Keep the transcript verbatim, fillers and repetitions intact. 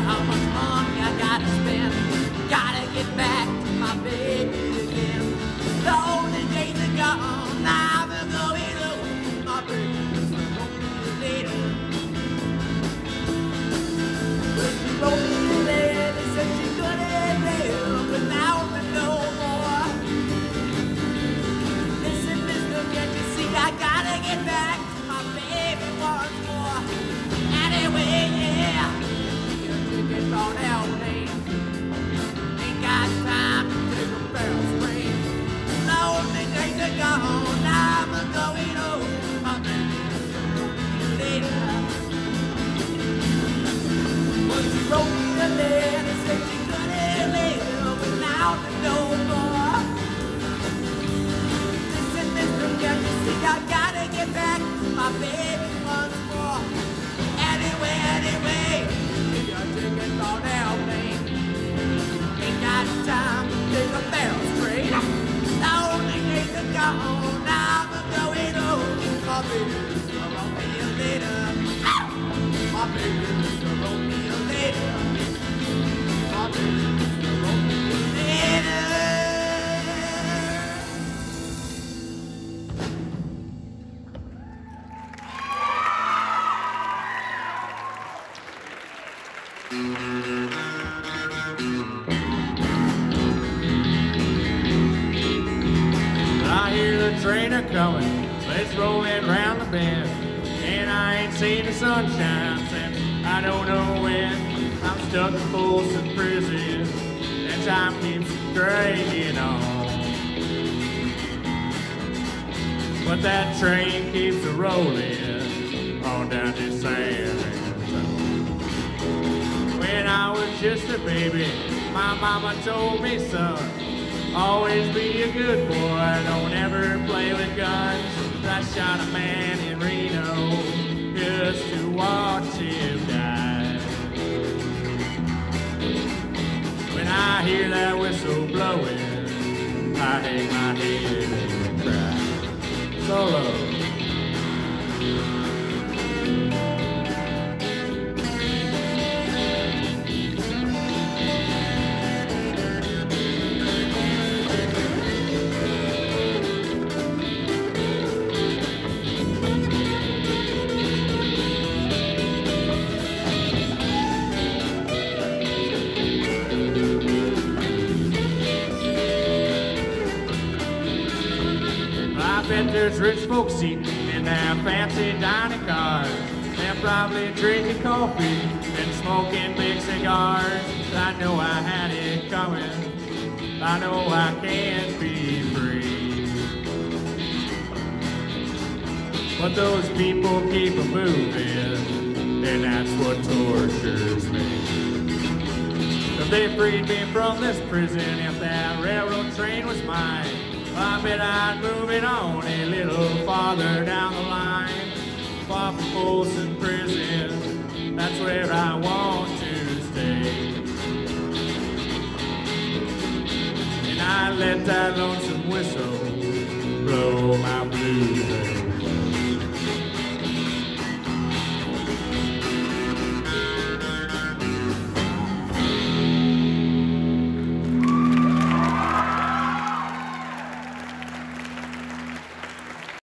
how much money I gotta spend. Gotta get back to my baby again. The only days are gone, now they're going home. My baby's gonna be later. But she wrote me a letter, said she couldn't live without me no more. Listen, mister, can't you see I gotta get back to my baby once more. Anyway, yeah, your ticket on airplane. Ain't got time to take a barrel spring. The only days are gone, now I'm going home. My baby's gonna be later. Well, she wrote me a letter, said she couldn't live without me no more. Listen, mister, can't you see I gotta get back to my baby once more. Anyway, anyway, your ticket on airplane. Ain't got time to take a barrel straight. The only days are gone, now I'm going home. My baby's gonna wrote me a letter. My baby's gonna wrote me a letter. My baby's gonna wrote me a letter. I hear the train a coming, it's rolling round the bend, and I ain't seen the sunshine since I don't know when. I'm stuck in Folsom Prison, and time keeps dragging on. But that train keeps a rolling on down to San Antonio. When I was just a baby, my mama told me, son, always be a good boy, don't ever play with guns. I shot a man in Reno just to watch him die. When I hear that whistle blowing, I hang my head and cry. Solo. There's rich folks eating in their fancy dining cars. They're probably drinking coffee and smoking big cigars. I know I had it coming. I know I can't be free. But those people keep a moving, and that's what tortures me. If they freed me from this prison, if that railroad train was mine, I bet I'd move it on a little farther down the line. Far from Folsom Prison, that's where I want to stay. And I let that